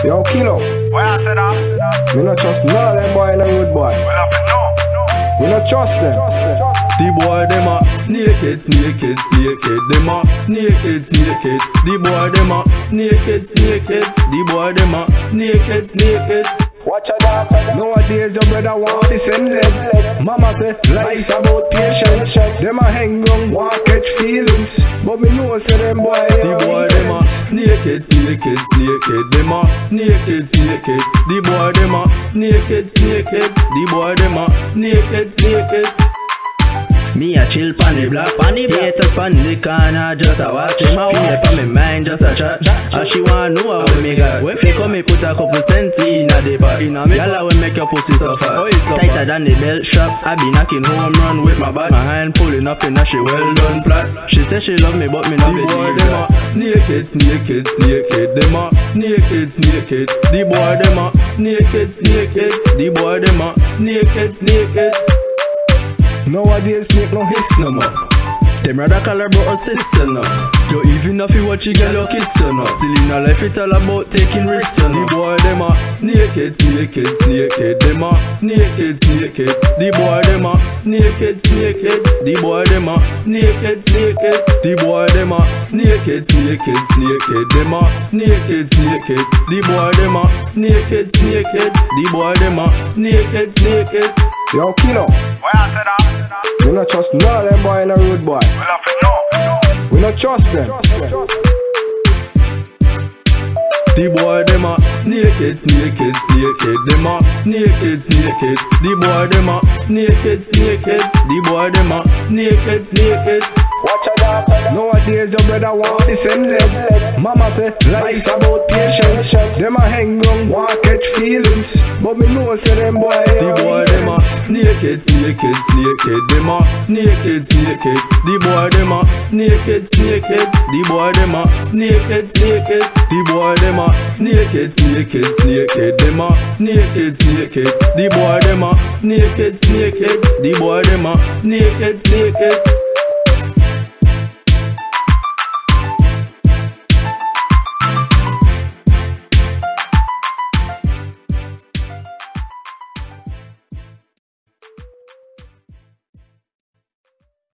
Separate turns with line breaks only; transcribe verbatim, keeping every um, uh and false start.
Yo, Kilo.
Why I said that?
Me not trust none of them boy in the road boy.
Well, I know.
We not trust them.
The boy them a naked, naked, naked. Them a naked, naked. The boy them a naked, naked. The boy them a naked, naked.
Watch a dog. Nowadays your brother want to send lead. Mama say life about patience. Them a hang round, want catch feelings. But me know say them boy.
The boy them a naked, naked, naked. Them a naked, naked. The boy them a naked, naked. The boy them a naked, naked. Me a chill pan the block, pan the block. Haters pan the corner, just a watch. Feel up on me mind, just a chat. And she wanna know how me got. When she come, me put a couple cents in a the pot. Y'all will make your pussy suffer. Tighter than the belt strap. I be knocking home run with my bat. My hand pulling up in a she well done flat. She say she love me, but me not believe that. Naked, naked, naked. Them a naked, naked. The boy them a naked, naked. The boy them a naked, naked.
Nowadays snake no hit no more.
Them rather call her bro or sister now. Yo, even if you watch you get your kiss you know. Still in a life it all about taking risks you know. The boy them a naked, naked, naked. Them a naked, naked. The boy them a naked, naked. The boy them a naked, naked. The boy them a naked, naked, naked. Them a naked, naked. The boy them a naked, naked. The boy them a naked, naked.
Yo, Kilo.
Why I said that?
We not trust none of them boy in the road boy.
Well, I know.
We not trust them.
The boy them a naked, naked, naked. Them a naked, naked. The boy them a naked, naked. The boy them a naked, naked.
Watch a dog. Nowadays your brother want to send lead. Mama say life about patience. Them a hang round, want catch feelings. But me know say them boy.
The boy them a naked, naked, naked. Them a naked, naked. The boy them a naked, naked. The boy them a naked, naked. The boy them a naked, naked, naked. Them a naked, naked. The boy them a naked, naked. The boy them a naked, naked.